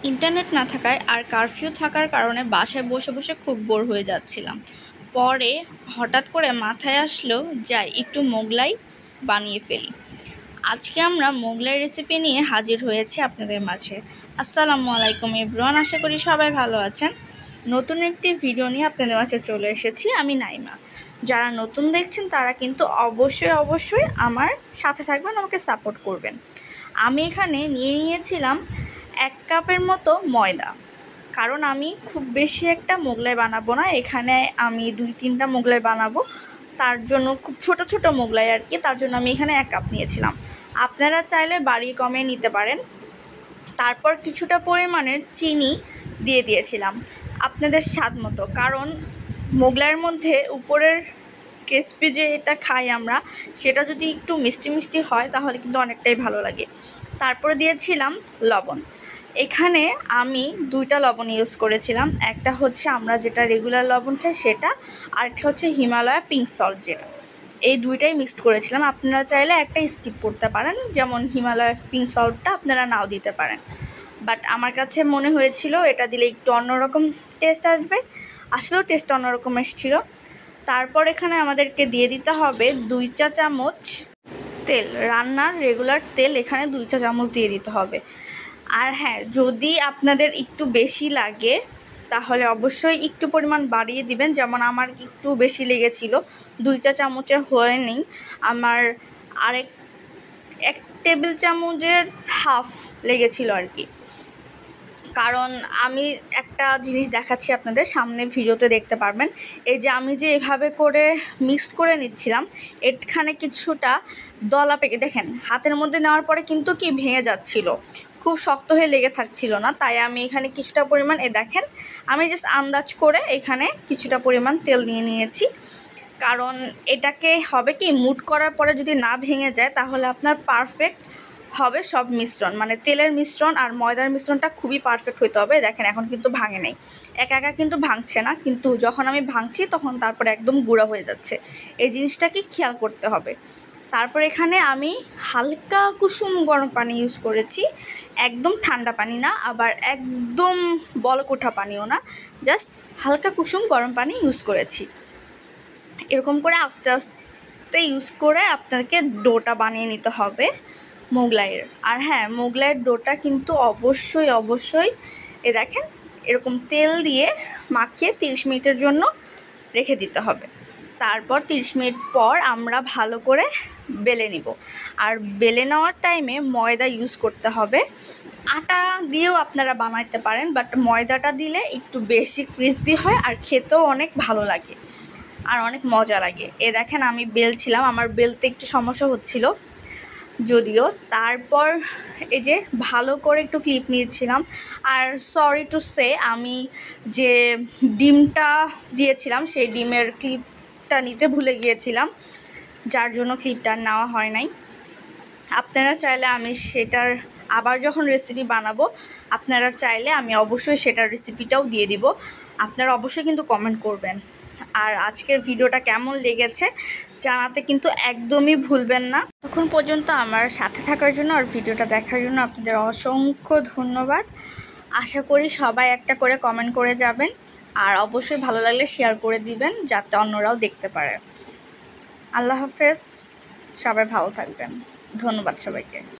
Internet না থাকায় আর curfew থাকার কারণে বাসায় বসে বসে খুব বোর হয়ে যাচ্ছিলাম। পরে হঠাৎ করে মাথায় আসলো যাই একটু মোগলাই বানিয়ে ফেলি। আজকে আমরা মোগলাই রেসিপি নিয়ে হাজির হয়েছি আপনাদের মাঝে। আসসালামু আলাইকুম এভরিওয়ান, আশা করি সবাই ভালো আছেন। নতুন একটি ভিডিও নিয়ে আপনাদের মাঝে চলে এসেছি, আমি নাইমা। যারা নতুন দেখছেন তারা কিন্তু অবশ্যই আমার সাথে থাকবেন, আমাকে সাপোর্ট করবেন। আমি এখানে নিয়ে নিয়েছিলাম 1 কাপের মতো ময়দা, কারণ আমি খুব বেশি একটা মোগলাই বানাবো না, এখানে আমি 2-3টা মোগলাই বানাবো, তার জন্য খুব ছোট ছোট মোগলাই আর কি। তার জন্য আমি এখানে 1 কাপ নিয়েছিলাম। আপনারা চাইলে বাড়িয়ে কমিয়ে নিতে পারেন। তারপর কিছুটা পরিমাণের চিনি দিয়ে দিয়েছিলাম আপনাদের স্বাদ মতো, কারণ মোগলাইয়ের মধ্যে উপরের ক্রিসপি যে এটা খাই আমরা, সেটা যদি একটু মিষ্টি মিষ্টি হয় তাহলে কিন্তু অনেকটাই ভালো লাগে। তারপরে দিয়েছিলাম লবণ। এখানে আমি 2টা লবণ ইউজ করেছিলাম, একটা হচ্ছে আমরা যেটা রেগুলার লবণ খাই সেটা, আর একটা হচ্ছে হিমালয়া পিঙ্ক সল্ট যেটা। এই 2টাই মিক্সড করেছিলাম। আপনারা চাইলে একটা স্কিপ করতে পারেন, যেমন হিমালয়া পিঙ্ক সল্টটা আপনারা নাও দিতে পারেন, বাট আমার কাছে মনে হয়েছিল এটা দিলে একটু অন্যরকম টেস্ট আসবে। আসলেও টেস্ট অন্যরকম এসেছিলো। তারপর এখানে আমাদেরকে দিয়ে দিতে হবে 2 চা চামচ তেল, রান্নার রেগুলার তেল এখানে 2 চা চামচ দিয়ে দিতে হবে। আর হ্যাঁ, যদি আপনাদের একটু বেশি লাগে তাহলে অবশ্যই একটু পরিমাণ বাড়িয়ে দিবেন, যেমন আমার একটু বেশি লেগেছিল, 2 চা চামচের হয়নি আমার, আরেক 1 টেবিল চামচের হাফ লেগেছিল আর কি। কারণ আমি একটা জিনিস দেখাচ্ছি আপনাদের সামনে, ভিডিওতে দেখতে পারবেন। এই যে আমি যে এভাবে করে মিক্সড করে নিচ্ছিলাম, এখানে কিছুটা দলা পেকে দেখেন, হাতের মধ্যে নেওয়ার পরে কিন্তু কি ভেঙে যাচ্ছিল, খুব শক্ত হয়ে লেগে থাকছিল না। তাই আমি এখানে কিছুটা পরিমাণ দেখেন, আমি জাস্ট আন্দাজ করে এখানে কিছুটা পরিমাণ তেল নিয়ে নিয়েছি। কারণ এটাকে হবে কি, মুড করার পরে যদি না ভেঙে যায় তাহলে আপনার পারফেক্ট হবে সব মিশ্রণ, মানে তেলের মিশ্রণ আর ময়দার মিশ্রণটা খুবই পারফেক্ট হইতে হবে। দেখেন এখন কিন্তু ভাঙে নেই, একা একা কিন্তু ভাঙছে না, কিন্তু যখন আমি ভাঙছি তখন তারপরে একদম গুঁড়া হয়ে যাচ্ছে। এই জিনিসটাকে খেয়াল করতে হবে। তারপর এখানে আমি হালকা কুসুম গরম পানি ইউজ করেছি, একদম ঠান্ডা পানি না, আবার একদম বলক ওঠা পানিও না, জাস্ট হালকা কুসুম গরম পানি ইউজ করেছি। এরকম করে আস্তে আস্তে ইউজ করে আপনাকে ডোটা বানিয়ে নিতে হবে মোগলাইয়ের। আর হ্যাঁ, মোগলাইয়ের ডোটা কিন্তু অবশ্যই দেখেন এরকম তেল দিয়ে মাখিয়ে 30 মিনিটের জন্য রেখে দিতে হবে। তারপর 30 মিনিট পর আমরা ভালো করে বেলে নিব। আর বেলে নেওয়ার টাইমে ময়দা ইউজ করতে হবে। আটা দিয়েও আপনারা বানাইতে পারেন, বাট ময়দাটা দিলে একটু বেশি ক্রিসপি হয় আর খেতেও অনেক ভালো লাগে আর অনেক মজা লাগে। দেখেন আমি বেলছিলাম, আমার বেলতে একটু সমস্যা হচ্ছিল যদিও। তারপর এই যে ভালো করে একটু ক্লিপ নিয়েছিলাম। আর সরি টু সে, আমি যে ডিমটা দিয়েছিলাম সেই ডিমের ক্লিপটা নিতে ভুলে গিয়েছিলাম, যার জন্য ক্লিপটা নেওয়া হয় নাই। আপনারা চাইলে আমি সেটার আবার যখন রেসিপি বানাবো, আপনারা চাইলে আমি অবশ্যই সেটার রেসিপিটাও দিয়ে দিব। আপনারা অবশ্যই কিন্তু কমেন্ট করবেন। আর আজকের ভিডিওটা কেমন লেগেছে জানাতে কিন্তু একদমই ভুলবেন না। তখন পর্যন্ত আমার সাথে থাকার জন্য আর ভিডিওটা দেখার জন্য আপনাদের অসংখ্য ধন্যবাদ। আশা করি সবাই একটা করে কমেন্ট করে যাবেন, আর অবশ্যই ভালো লাগলে শেয়ার করে দিবেন যাতে অন্যরাও দেখতে পারে। আল্লাহ হাফেজ, সবাই ভালো থাকবেন। ধন্যবাদ সবাইকে।